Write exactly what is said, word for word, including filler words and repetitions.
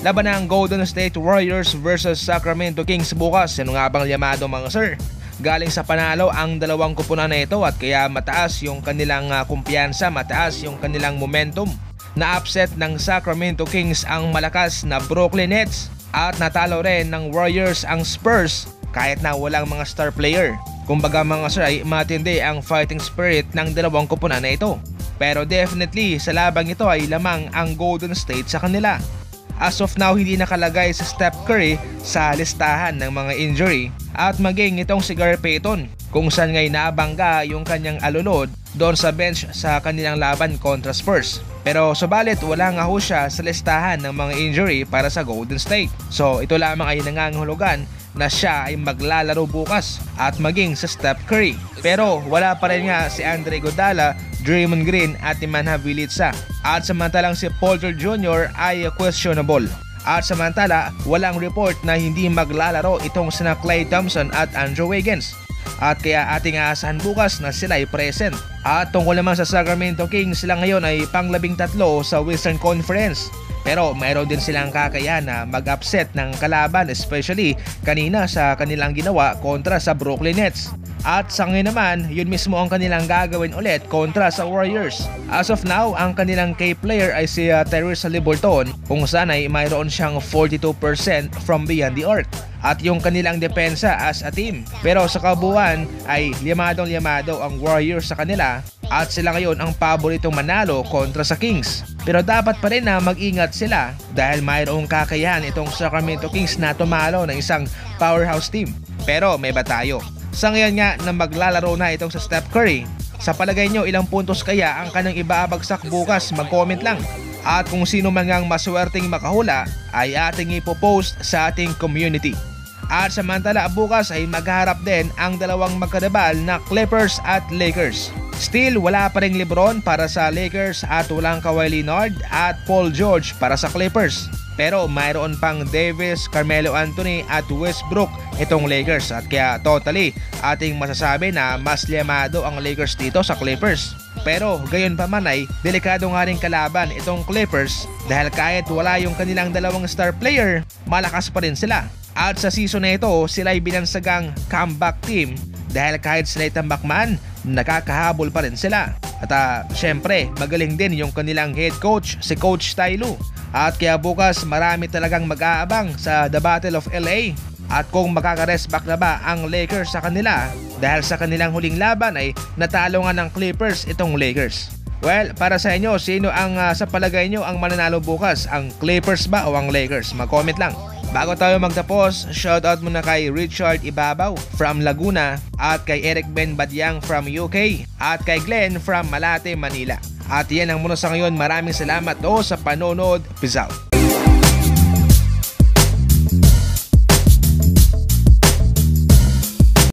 Laban ng Golden State Warriors versus Sacramento Kings bukas. Ano nga bang llamado mga sir? Galing sa panalo ang dalawang kupunan na ito at kaya mataas yung kanilang uh, kumpiyansa, mataas yung kanilang momentum. Na-upset ng Sacramento Kings ang malakas na Brooklyn Nets at natalo rin ng Warriors ang Spurs kahit na walang mga star player. Kumbaga mga sir ay matindi ang fighting spirit ng dalawang kupunan na ito. Pero definitely sa labang ito ay lamang ang Golden State sa kanila. As of now, hindi nakalagay si Steph Curry sa listahan ng mga injury at maging itong si Gary Payton kung saan ngay nabangga yung kanyang alulod doon sa bench sa kanilang laban kontra Spurs. Pero subalit wala nga ho siya sa listahan ng mga injury para sa Golden State. So ito lamang ay nangangahulugan na siya ay maglalaro bukas at maging sa Steph Curry. Pero wala pa rin nga si Andre Iguodala, Draymond Green at Nemanja Bjelica. At samantalang si Paul George Junior ay questionable. At samantala walang report na hindi maglalaro itong sina Klay Thompson at Andrew Wiggins. At kaya ating aasahan bukas na sila ay present. At tungkol naman sa Sacramento Kings, sila ngayon ay panglabing tatlo sa Western Conference. Pero mayroon din silang kakayahan na mag-upset ng kalaban, especially kanina sa kanilang ginawa kontra sa Brooklyn Nets. At sa ngayon naman, yun mismo ang kanilang gagawin ulit kontra sa Warriors. As of now, ang kanilang key player ay si uh, Tyrese Haliburton kung saan ay mayroon siyang forty-two percent from beyond the arc. At yung kanilang depensa as a team. Pero sa kabuuan ay limadong limado ang Warriors sa kanila at sila ngayon ang paboritong manalo kontra sa Kings. Pero dapat pa rin na mag-ingat sila dahil mayroong kakayahan itong Sacramento Kings na tumalo ng isang powerhouse team. Pero may ba tayo? Sa ngayon nga na maglalaro na itong sa Steph Curry, sa palagay nyo ilang puntos kaya ang kanyang ibabagsak bukas? Mag-comment lang. At kung sino man ngang maswerteng makahula ay ating ipopost sa ating community. At samantala bukas ay magharap din ang dalawang magkadabal na Clippers at Lakers. Still wala pa ring LeBron para sa Lakers at walang Kawhi Leonard at Paul George para sa Clippers. Pero mayroon pang Davis, Carmelo Anthony at Westbrook itong Lakers at kaya totally ating masasabi na mas liyamado ang Lakers dito sa Clippers. Pero gayon pa man ay delikado nga rin kalaban itong Clippers dahil kahit wala yung kanilang dalawang star player, malakas pa rin sila. At sa season na ito, sila ay binansagang comeback team dahil kahit sila itambak man, nakakahabol pa rin sila. At uh, syempre, magaling din yung kanilang head coach, si Coach Ty Lue. At kaya bukas marami talagang mag-aabang sa The Battle of L A. At kung makaka-rest back na ba ang Lakers sa kanila dahil sa kanilang huling laban ay natalo nga ng Clippers itong Lakers. Well, para sa inyo, sino ang uh, sa palagay nyo ang mananalo bukas? Ang Clippers ba o ang Lakers? Mag-comment lang. Bago tayo magtapos, shoutout muna kay Richard Ibabaw from Laguna at kay Eric Ben Badyang from U K at kay Glenn from Malate, Manila. At yan ang muna sa ngayon. Maraming salamat o sa panonood. Peace out.